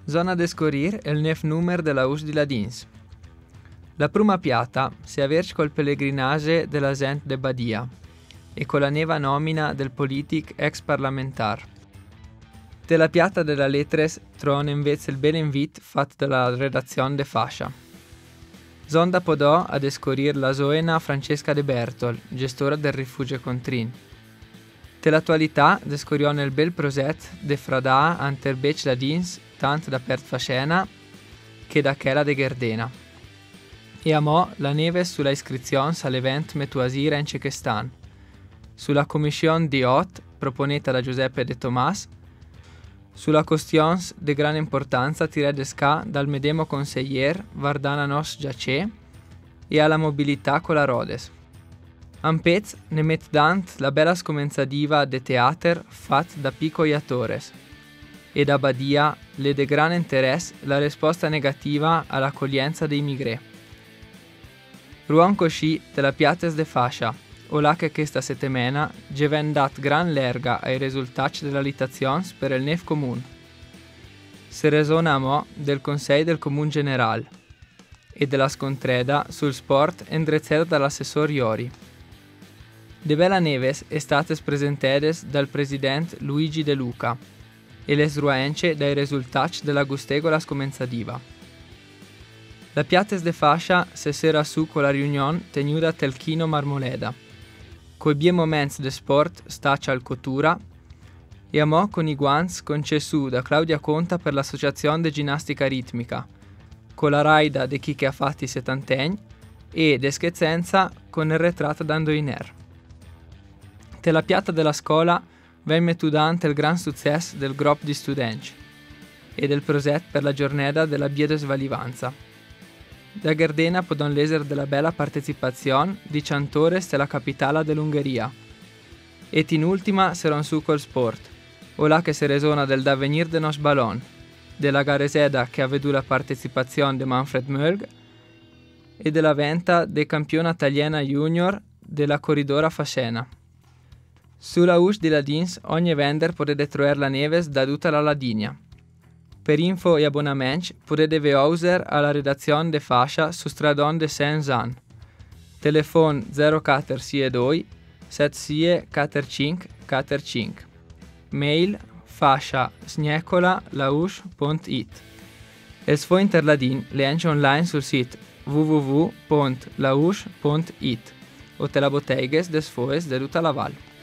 Zona descorir el nef numer de la us di Ladins. La prima piata si averci col pellegrinage della gent de Badia e con la neva nomina del politic ex parlamentar. Della piata della lettres tron invece il bel invit fatto dalla redazione de Fascia. Zonda podò ad escorir la zoena Francesca De Bertol, gestora del rifugio Contrin. Dell'attualità descoriò nel bel proset de Fradà ante il bec Ladins tant da pert Fascena che da chela de Gerdena. E amò la neve sulla iscrizione all'event Metuasira in Cechestan, sulla commissione di Ot proponeta da Giuseppe De Tomas, sulla questione de gran importanza tiredesca dal medemo consiglier Vardana Nos Giacè e alla mobilità con la Rodes. Ampez ne met dant la bella scomenzadiva de teater fat da piccoli attores e da Badia le de gran interesse la risposta negativa all'accoglienza dei migrè. Ruan così della piates de Fascia, o là che questa settimana geven dat gran lerga ai risultati della litazione per il nef comun. Se resona a mo del Consiglio del Comun General e della scontreda sul sport indrezzata dall'assessor Iori. De bella neves estates presentedes dal presidente Luigi De Luca e les ruence dai risultati della gustegola scomenzadiva. La piates de Fascia se sera su con la riunione tenuta tel Chino Marmoleda, coi bie moments de sport staccia al Cotura e amò con i guanz concesu da Claudia Conta per l'associazione de ginnastica ritmica, con la raida de chi che ha fatti settant'anni e de schezzenza con il ritratto d'Andoiner. Te la piatta della scuola venne tudante il gran successo del gruppo di studenti e del proset per la giornata della Bia de Svalivanza. Da Gardena podon leser della bella partecipazione di Ciantores della capitale dell'Ungheria. Et in ultima seron su col sport, o là che se resona del d'avvenir de nos ballon, della gareseda che ha veduto la partecipazione di Manfred Mölg e della venta de campione italiana junior della corridora Fascena. Sulla us di Ladins ogni vender potete trovare la neves da tutta la Ladinia. Per info e abbonamenti potete veoser alla redazione de Fascia su Stradon de Saint-Jean. Telefon 0462 7645 45. Mail fascia@laush.it. El suo interladin leance online sul sito www.laush.it o te la bottegues des foes de tutta la val.